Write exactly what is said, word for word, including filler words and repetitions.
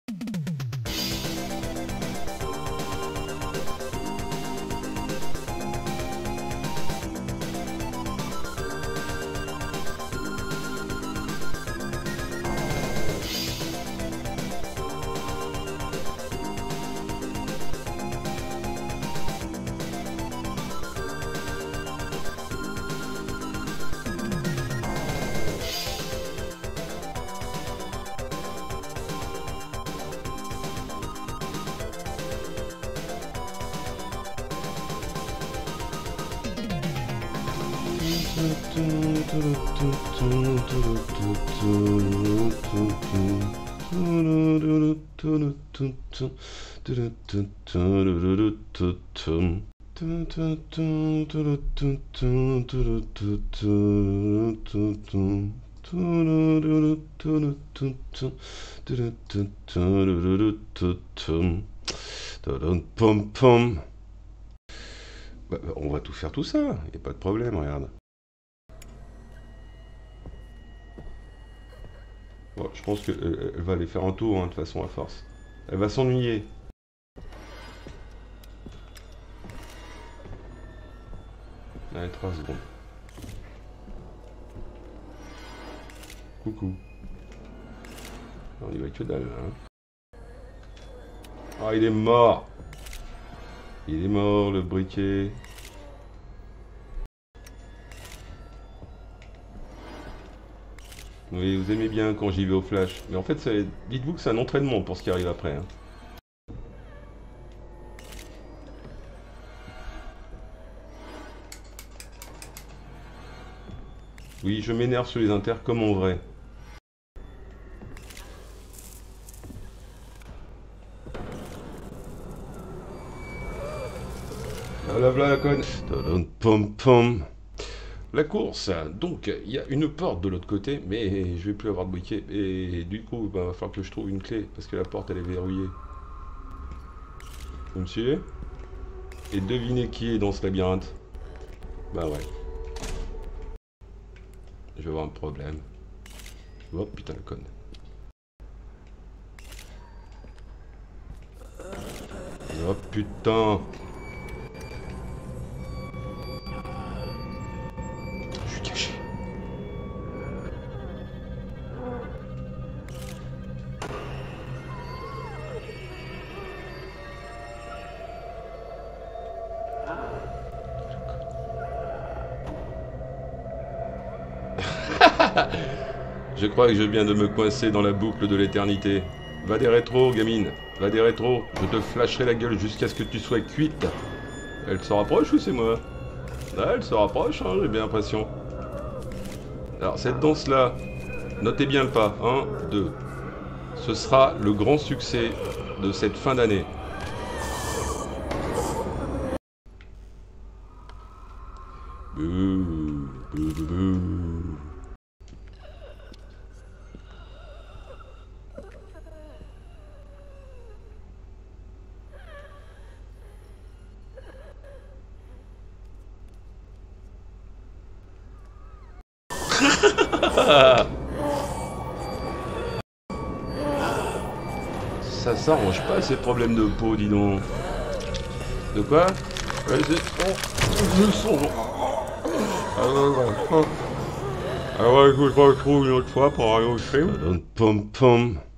Bah, on va tout faire tout ça, y a pas de problème, regarde. Bon, je pense qu'elle elle va aller faire un tour, hein, de toute façon, à force. Elle va s'ennuyer. Allez, trois secondes. Coucou. On y va que dalle, hein. Ah, il est mort. Il est mort, le briquet. Oui, vous aimez bien quand j'y vais au flash. Mais en fait, dites-vous que c'est un entraînement pour ce qui arrive après, hein. Oui, je m'énerve sur les inters comme en vrai. Voilà, voilà la conne. Pom pom. La course. Donc, il y a une porte de l'autre côté, mais je vais plus avoir de briquet. Et du coup, il bah, va falloir que je trouve une clé, parce que la porte, elle est verrouillée. Vous me suivez? Et devinez qui est dans ce labyrinthe? Bah ouais. Je vais avoir un problème. Oh putain, la conne. Oh putain. Je suis caché. Je crois que je viens de me coincer dans la boucle de l'éternité. Va des rétros, gamine. Va des rétros. Je te flasherai la gueule jusqu'à ce que tu sois cuite. Elle se rapproche ou c'est moi? Ah, elle se rapproche, hein, j'ai bien l'impression. Alors, cette danse-là, notez bien le pas. un, deux. Ce sera le grand succès de cette fin d'année. Bouh, bouh, bouh, bouh. Ça s'arrange pas ces problèmes de peau, dis donc. De quoi? Vas-y, le son. Ah ouais, ouais. Ah ouais, écoute, je retrouve une autre fois pour aller au crime. Pom pom.